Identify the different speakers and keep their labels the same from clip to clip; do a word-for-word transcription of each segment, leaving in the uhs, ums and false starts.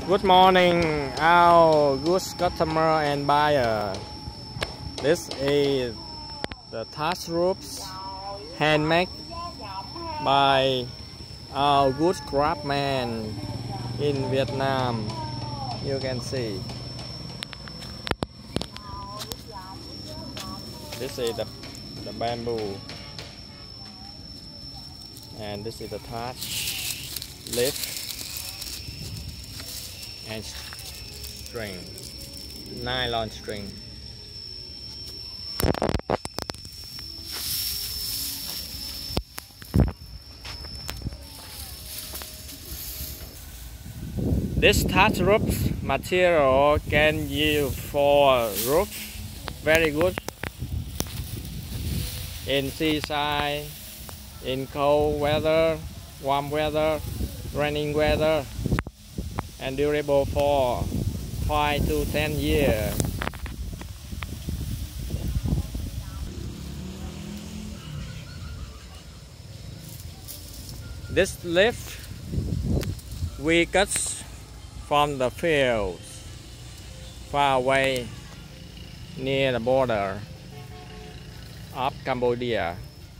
Speaker 1: Good morning, our good customer and buyer. This is the thatch roofs handmade by our good craftsman in Vietnam. You can see. This is the, the bamboo, and this is the thatch lift and string, nylon string. This thatch roof material can use for roof very good in seaside, in cold weather, warm weather, raining weather, and durable for five to ten years. This lift we cut from the fields far away near the border of Cambodia,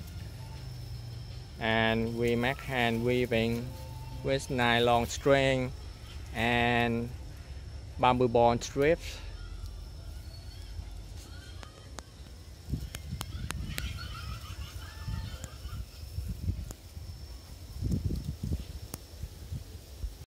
Speaker 1: and we make hand weaving with nylon string and bamboo bond strips